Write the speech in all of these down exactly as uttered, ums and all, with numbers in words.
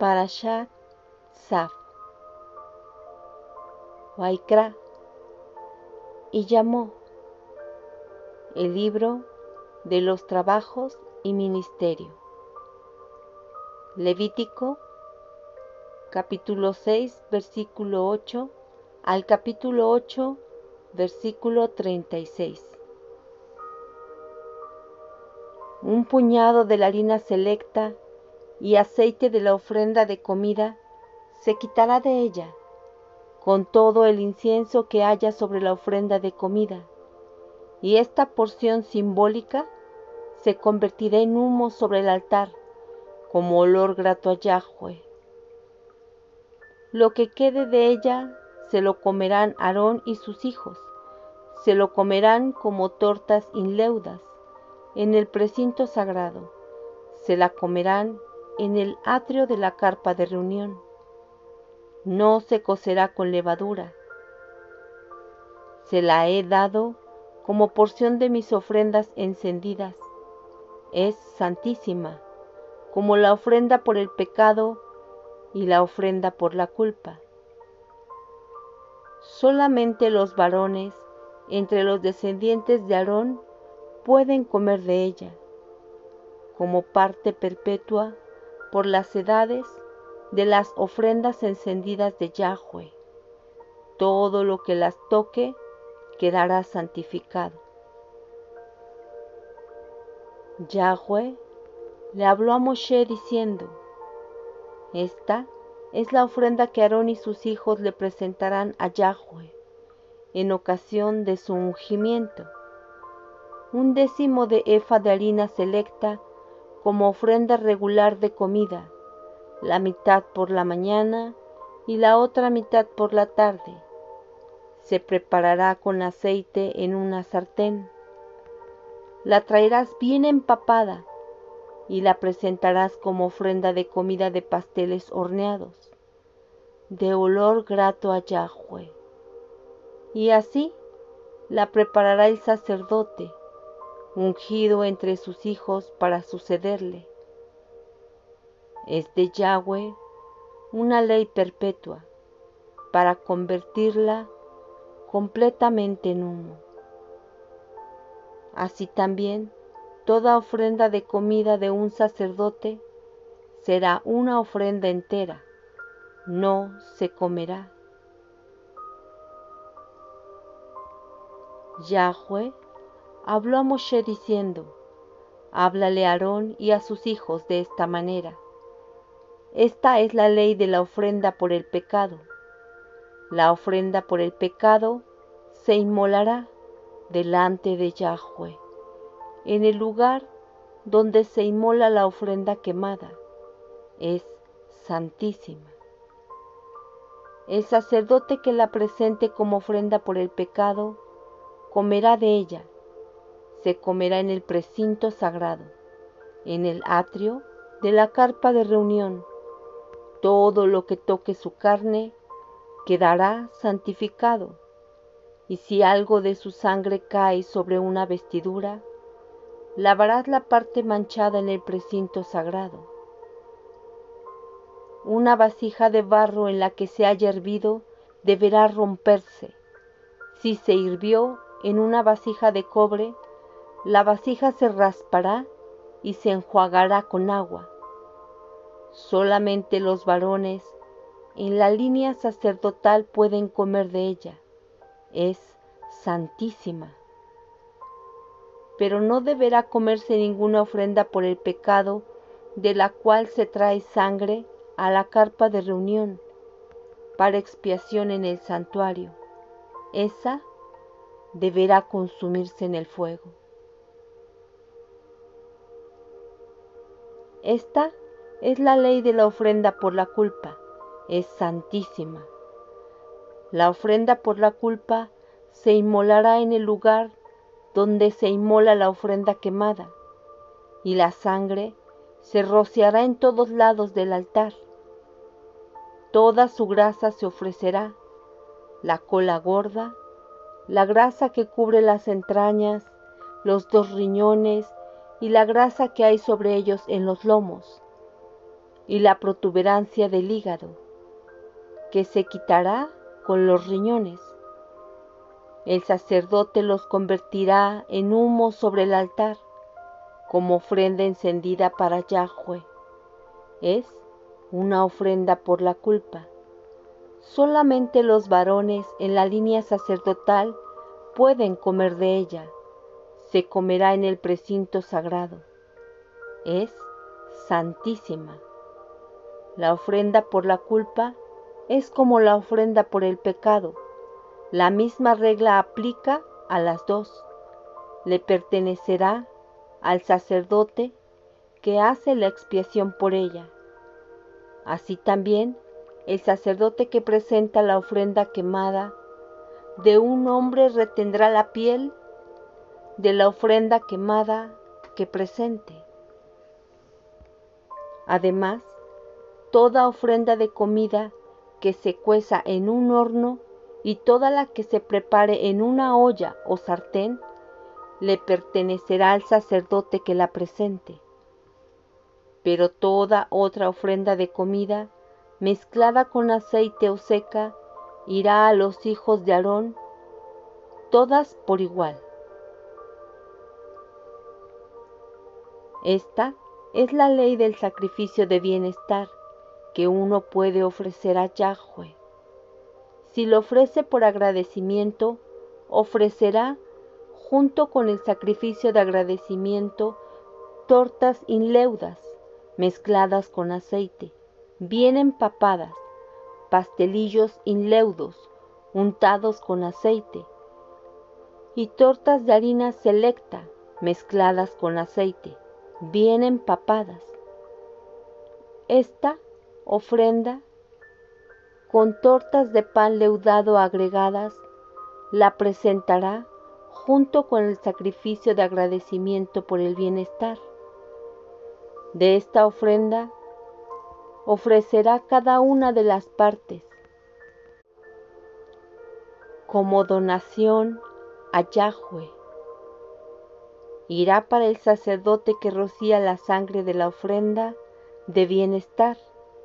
Parashat Saf. Vaikra. Y llamó el libro de los trabajos y ministerio. Levítico, capítulo seis, versículo ocho, al capítulo ocho, versículo treinta y seis. Un puñado de la harina selecta y aceite de la ofrenda de comida se quitará de ella, con todo el incienso que haya sobre la ofrenda de comida, y esta porción simbólica se convertirá en humo sobre el altar, como olor grato a Yahweh. Lo que quede de ella se lo comerán Aarón y sus hijos, se lo comerán como tortas inleudas en el precinto sagrado, se la comerán en el atrio de la carpa de reunión. No se cocerá con levadura. Se la he dado como porción de mis ofrendas encendidas. Es santísima, como la ofrenda por el pecado y la ofrenda por la culpa. Solamente los varones entre los descendientes de Aarón pueden comer de ella, como parte perpetua por las edades de las ofrendas encendidas de Yahweh. Todo lo que las toque quedará santificado. Yahweh le habló a Moshe diciendo: Esta es la ofrenda que Aarón y sus hijos le presentarán a Yahweh en ocasión de su ungimiento: un décimo de efa de harina selecta como ofrenda regular de comida, la mitad por la mañana y la otra mitad por la tarde. Se preparará con aceite en una sartén. La traerás bien empapada y la presentarás como ofrenda de comida de pasteles horneados, de olor grato a Yahweh. Y así la preparará el sacerdote, ungido entre sus hijos para sucederle. Es de Yahweh una ley perpetua para convertirla completamente en humo. Así también, toda ofrenda de comida de un sacerdote será una ofrenda entera, no se comerá. Yahweh habló a Moshe diciendo: Háblale a Aarón y a sus hijos de esta manera. Esta es la ley de la ofrenda por el pecado. La ofrenda por el pecado se inmolará delante de Yahweh, en el lugar donde se inmola la ofrenda quemada. Es santísima. El sacerdote que la presente como ofrenda por el pecado comerá de ella. Se comerá en el precinto sagrado, en el atrio de la carpa de reunión. Todo lo que toque su carne quedará santificado, y si algo de su sangre cae sobre una vestidura, lavarás la parte manchada en el precinto sagrado. Una vasija de barro en la que se haya hervido deberá romperse. Si se hirvió en una vasija de cobre, la vasija se raspará y se enjuagará con agua. Solamente los varones en la línea sacerdotal pueden comer de ella. Es santísima. Pero no deberá comerse ninguna ofrenda por el pecado de la cual se trae sangre a la carpa de reunión para expiación en el santuario. Esa deberá consumirse en el fuego. Esta es la ley de la ofrenda por la culpa. Es santísima. La ofrenda por la culpa se inmolará en el lugar donde se inmola la ofrenda quemada, y la sangre se rociará en todos lados del altar. Toda su grasa se ofrecerá, la cola gorda, la grasa que cubre las entrañas, los dos riñones y la grasa que hay sobre ellos en los lomos, y la protuberancia del hígado, que se quitará con los riñones. El sacerdote los convertirá en humo sobre el altar, como ofrenda encendida para Yahweh. Es una ofrenda por la culpa. Solamente los varones en la línea sacerdotal pueden comer de ella. Se comerá en el precinto sagrado. Es santísima. La ofrenda por la culpa es como la ofrenda por el pecado. La misma regla aplica a las dos. Le pertenecerá al sacerdote que hace la expiación por ella. Así también, el sacerdote que presenta la ofrenda quemada de un hombre retendrá la piel de la ofrenda quemada que presente. Además, toda ofrenda de comida que se cueza en un horno y toda la que se prepare en una olla o sartén, le pertenecerá al sacerdote que la presente. Pero toda otra ofrenda de comida, mezclada con aceite o seca, irá a los hijos de Aarón, todas por igual. Esta es la ley del sacrificio de bienestar que uno puede ofrecer a Yahweh. Si lo ofrece por agradecimiento, ofrecerá junto con el sacrificio de agradecimiento tortas inleudas mezcladas con aceite, bien empapadas, pastelillos inleudos untados con aceite y tortas de harina selecta mezcladas con aceite, bien empapadas. Esta ofrenda con tortas de pan leudado agregadas la presentará junto con el sacrificio de agradecimiento por el bienestar. De esta ofrenda ofrecerá cada una de las partes como donación a Yahweh. Irá para el sacerdote que rocía la sangre de la ofrenda de bienestar,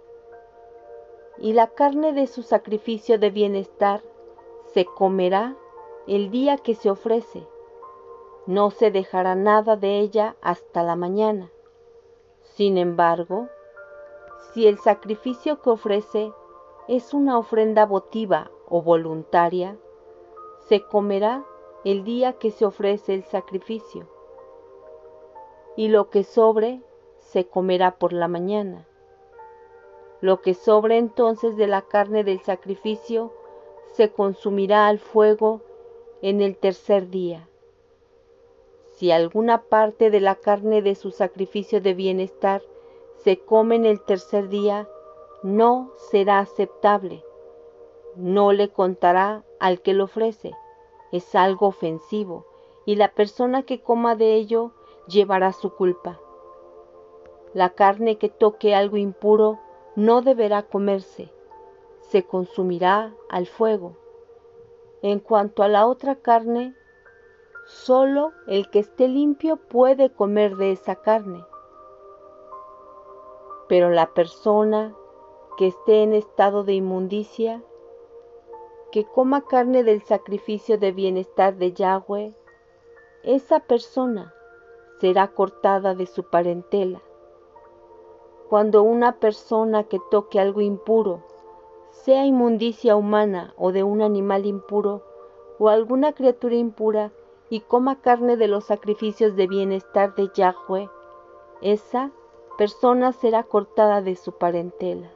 y la carne de su sacrificio de bienestar se comerá el día que se ofrece. No se dejará nada de ella hasta la mañana. Sin embargo, si el sacrificio que ofrece es una ofrenda votiva o voluntaria, se comerá el día que se ofrece el sacrificio, y lo que sobre se comerá por la mañana. Lo que sobre entonces de la carne del sacrificio se consumirá al fuego en el tercer día. Si alguna parte de la carne de su sacrificio de bienestar se come en el tercer día, no será aceptable. No le contará al que lo ofrece. Es algo ofensivo, y la persona que coma de ello llevará su culpa. La carne que toque algo impuro no deberá comerse, se consumirá al fuego. En cuanto a la otra carne, solo el que esté limpio puede comer de esa carne. Pero la persona que esté en estado de inmundicia, que coma carne del sacrificio de bienestar de Yahweh, esa persona será cortada de su parentela. Cuando una persona que toque algo impuro, sea inmundicia humana o de un animal impuro o alguna criatura impura, y coma carne de los sacrificios de bienestar de Yahweh, esa persona será cortada de su parentela.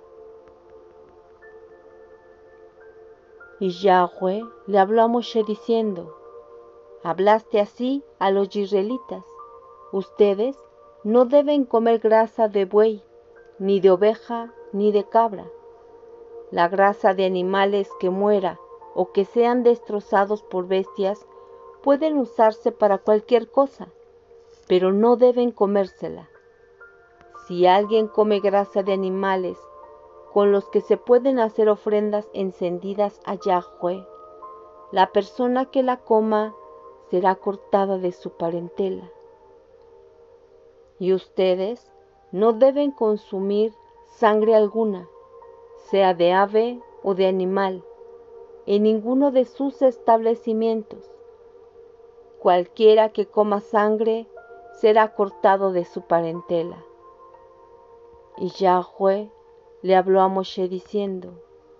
Y Yahweh le habló a Moshe diciendo: hablaste así a los israelitas: ustedes no deben comer grasa de buey, ni de oveja, ni de cabra. La grasa de animales que muera o que sean destrozados por bestias pueden usarse para cualquier cosa, pero no deben comérsela. Si alguien come grasa de animales con los que se pueden hacer ofrendas encendidas a Yahweh, la persona que la coma será cortada de su parentela. Y ustedes no deben consumir sangre alguna, sea de ave o de animal, en ninguno de sus establecimientos. Cualquiera que coma sangre será cortado de su parentela. Y Yahweh le habló a Moshe diciendo: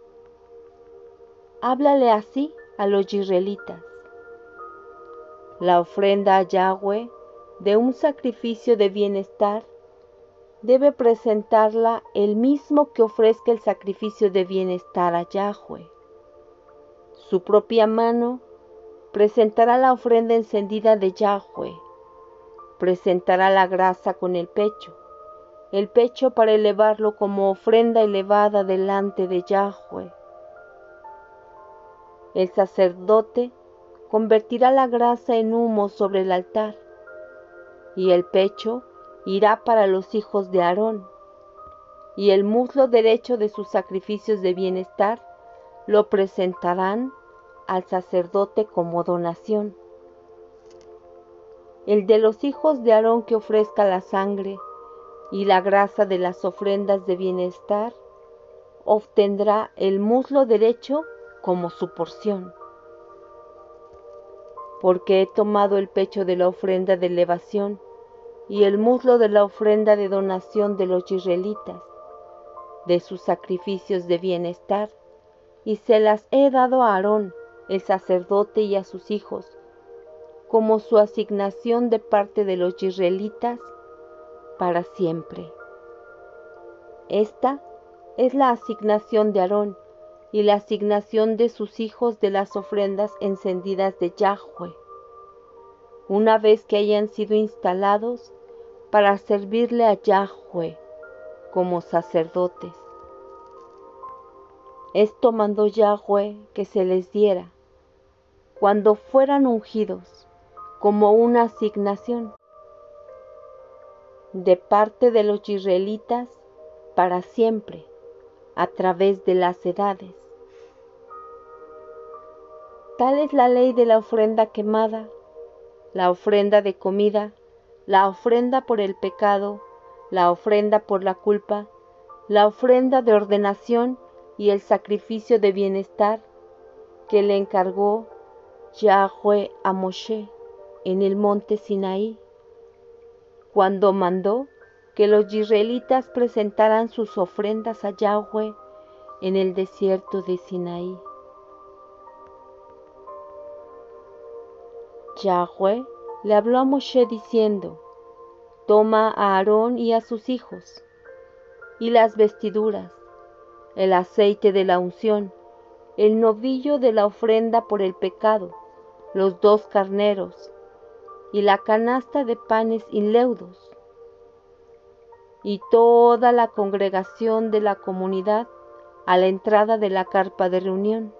háblale así a los israelitas: la ofrenda a Yahweh de un sacrificio de bienestar debe presentarla el mismo que ofrezca el sacrificio de bienestar a Yahweh. Su propia mano presentará la ofrenda encendida de Yahweh, presentará la grasa con el pecho, el pecho para elevarlo como ofrenda elevada delante de Yahweh. El sacerdote convertirá la grasa en humo sobre el altar, y el pecho irá para los hijos de Aarón, y el muslo derecho de sus sacrificios de bienestar lo presentarán al sacerdote como donación. El de los hijos de Aarón que ofrezca la sangre y la grasa de las ofrendas de bienestar obtendrá el muslo derecho como su porción. Porque he tomado el pecho de la ofrenda de elevación y el muslo de la ofrenda de donación de los israelitas, de sus sacrificios de bienestar, y se las he dado a Aarón, el sacerdote, y a sus hijos, como su asignación de parte de los israelitas para siempre. Esta es la asignación de Aarón y la asignación de sus hijos de las ofrendas encendidas de Yahweh, una vez que hayan sido instalados para servirle a Yahweh como sacerdotes. Esto mandó Yahweh que se les diera cuando fueran ungidos como una asignación de parte de los israelitas para siempre a través de las edades. Tal es la ley de la ofrenda quemada, la ofrenda de comida, la ofrenda por el pecado, la ofrenda por la culpa, la ofrenda de ordenación y el sacrificio de bienestar que le encargó Yahweh a Moshe en el monte Sinaí, cuando mandó que los israelitas presentaran sus ofrendas a Yahweh en el desierto de Sinaí. Yahweh le habló a Moshe diciendo: toma a Aarón y a sus hijos, y las vestiduras, el aceite de la unción, el novillo de la ofrenda por el pecado, los dos carneros, y la canasta de panes sin leudos, y toda la congregación de la comunidad a la entrada de la carpa de reunión.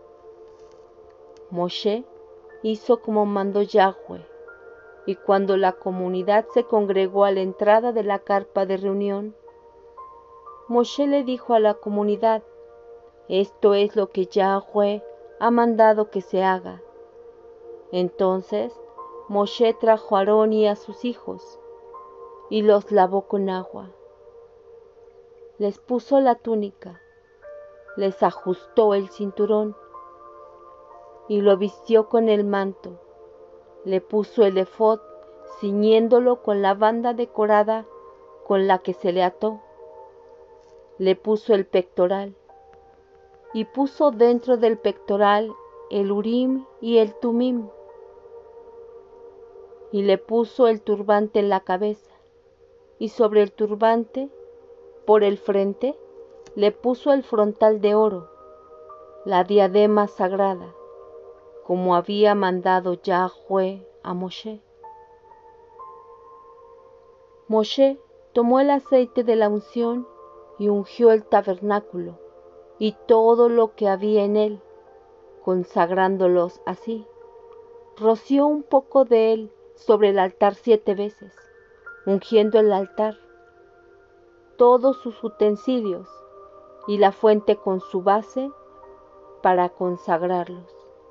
Moshe hizo como mandó Yahweh, y cuando la comunidad se congregó a la entrada de la carpa de reunión, Moshe le dijo a la comunidad: esto es lo que Yahweh ha mandado que se haga. Entonces Moshe trajo a Aarón y a sus hijos, y los lavó con agua. Les puso la túnica, les ajustó el cinturón, y lo vistió con el manto. Le puso el efod, ciñéndolo con la banda decorada con la que se le ató. Le puso el pectoral, y puso dentro del pectoral el Urim y el Tumim. Y le puso el turbante en la cabeza, y sobre el turbante, por el frente, le puso el frontal de oro, la diadema sagrada, como había mandado Yahweh a Moshe. Moshe tomó el aceite de la unción y ungió el tabernáculo y todo lo que había en él, consagrándolos así. Roció un poco de él sobre el altar siete veces, ungiendo el altar, todos sus utensilios y la fuente con su base para consagrarlos.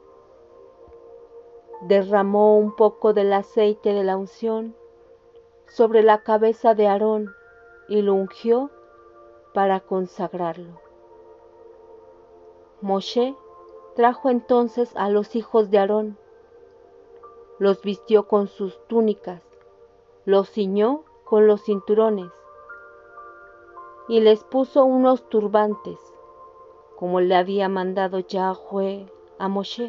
Derramó un poco del aceite de la unción sobre la cabeza de Aarón y lo ungió para consagrarlo. Moshe trajo entonces a los hijos de Aarón, los vistió con sus túnicas, los ciñó con los cinturones y les puso unos turbantes, como le había mandado Yahweh a Moshe.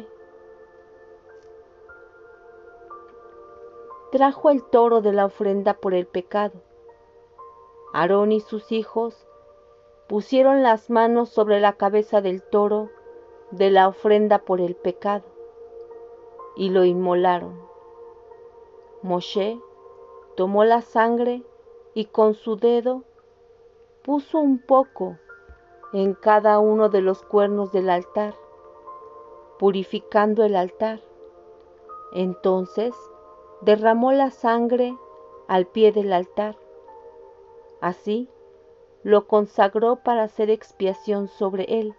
Trajo el toro de la ofrenda por el pecado. Aarón y sus hijos pusieron las manos sobre la cabeza del toro de la ofrenda por el pecado y lo inmolaron. Moshe tomó la sangre y con su dedo puso un poco en cada uno de los cuernos del altar, purificando el altar. Entonces derramó la sangre al pie del altar. Así lo consagró para hacer expiación sobre él.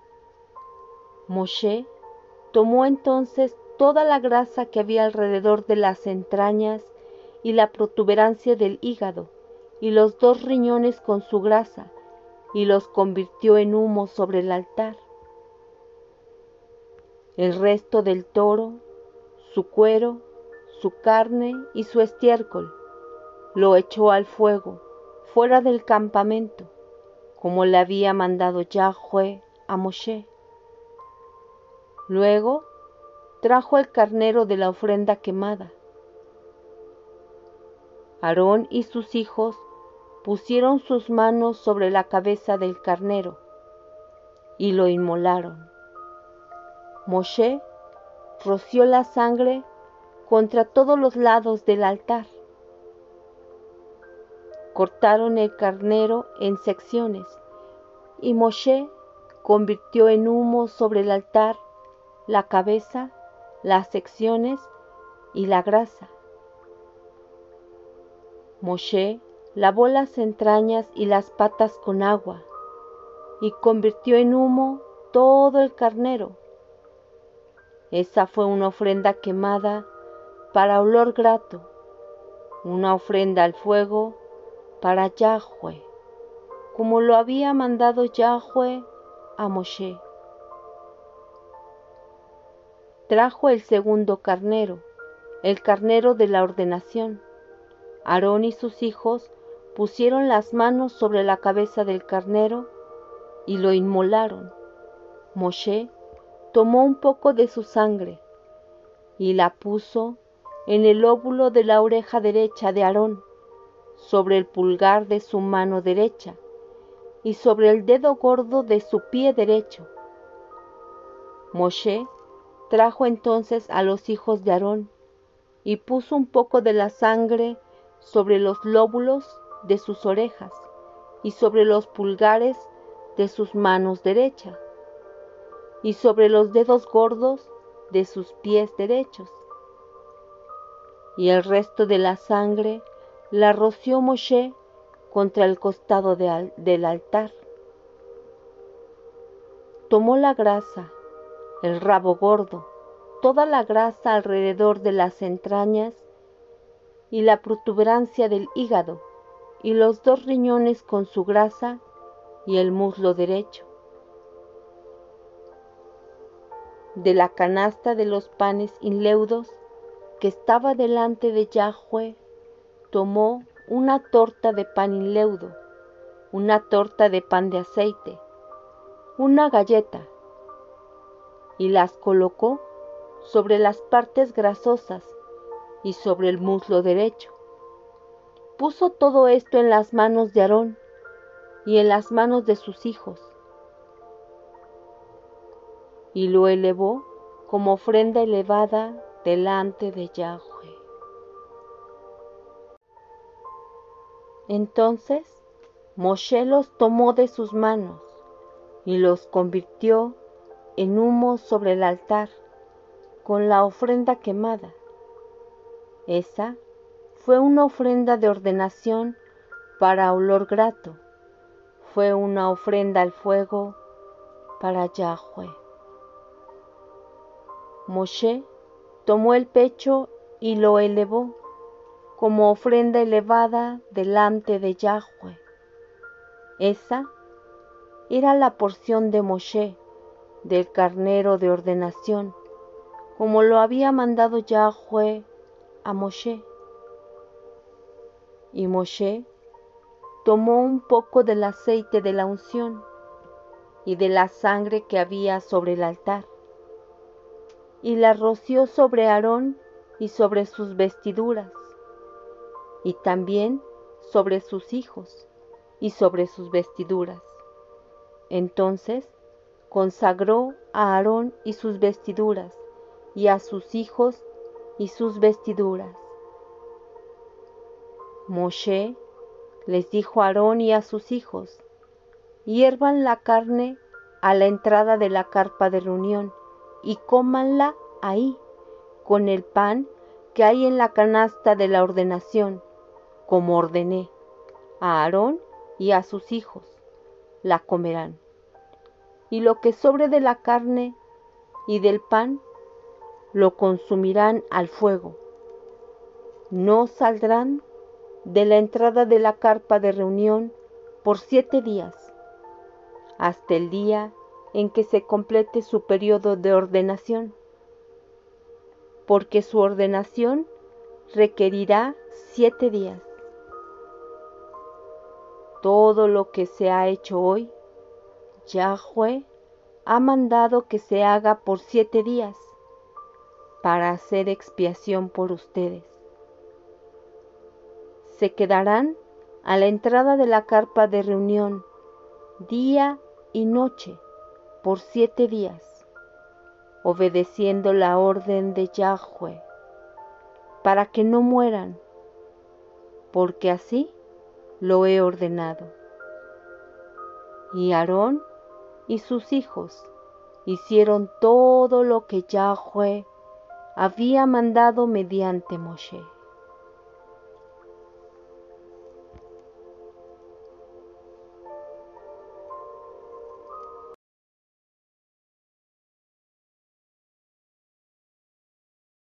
Moshe tomó entonces toda la grasa que había alrededor de las entrañas y la protuberancia del hígado y los dos riñones con su grasa, y los convirtió en humo sobre el altar. El resto del toro, su cuero, su carne y su estiércol, lo echó al fuego, fuera del campamento, como le había mandado Yahweh a Moshe. Luego trajo el carnero de la ofrenda quemada. Aarón y sus hijos pusieron sus manos sobre la cabeza del carnero y lo inmolaron. Moshe roció la sangre contra todos los lados del altar. Cortaron el carnero en secciones y Moshe convirtió en humo sobre el altar la cabeza, las secciones y la grasa. Moshe lavó las entrañas y las patas con agua y convirtió en humo todo el carnero. Esa fue una ofrenda quemada para olor grato, una ofrenda al fuego para Yahweh, como lo había mandado Yahweh a Moshe. Trajo el segundo carnero, el carnero de la ordenación. Aarón y sus hijos pusieron las manos sobre la cabeza del carnero y lo inmolaron. Moshe tomó un poco de su sangre y la puso en el lóbulo de la oreja derecha de Aarón, sobre el pulgar de su mano derecha y sobre el dedo gordo de su pie derecho. Moshe trajo entonces a los hijos de Aarón y puso un poco de la sangre sobre los lóbulos de sus orejas y sobre los pulgares de sus manos derechas y sobre los dedos gordos de sus pies derechos. Y el resto de la sangre la roció Moshe contra el costado de al, del altar. Tomó la grasa, el rabo gordo, toda la grasa alrededor de las entrañas y la protuberancia del hígado, y los dos riñones con su grasa y el muslo derecho. De la canasta de los panes inleudos que estaba delante de Yahweh, tomó una torta de pan inleudo, una torta de pan de aceite, una galleta, y las colocó sobre las partes grasosas y sobre el muslo derecho. Puso todo esto en las manos de Aarón y en las manos de sus hijos, y lo elevó como ofrenda elevada delante de Yahweh. Entonces Moshe los tomó de sus manos y los convirtió en humo sobre el altar con la ofrenda quemada. Esa fue una ofrenda de ordenación para olor grato, fue una ofrenda al fuego para Yahweh. Moshe tomó el pecho y lo elevó como ofrenda elevada delante de Yahweh. Esa era la porción de Moshe, del carnero de ordenación, como lo había mandado Yahweh a Moshe. Y Moshe tomó un poco del aceite de la unción y de la sangre que había sobre el altar, y la roció sobre Aarón y sobre sus vestiduras, y también sobre sus hijos y sobre sus vestiduras. Entonces consagró a Aarón y sus vestiduras, y a sus hijos y sus vestiduras. Moshe les dijo a Aarón y a sus hijos: hiervan la carne a la entrada de la carpa de reunión y cómanla ahí, con el pan que hay en la canasta de la ordenación, como ordené. A Aarón y a sus hijos la comerán. Y lo que sobre de la carne y del pan lo consumirán al fuego. No saldrán de la entrada de la carpa de reunión por siete días, hasta el día en que se complete su periodo de ordenación, porque su ordenación requerirá siete días. Todo lo que se ha hecho hoy, Yahweh ha mandado que se haga por siete días, para hacer expiación por ustedes. Se quedarán a la entrada de la carpa de reunión día y noche por siete días, obedeciendo la orden de Yahweh, para que no mueran, porque así lo he ordenado. Y Aarón y sus hijos hicieron todo lo que Yahweh había mandado mediante Moshe.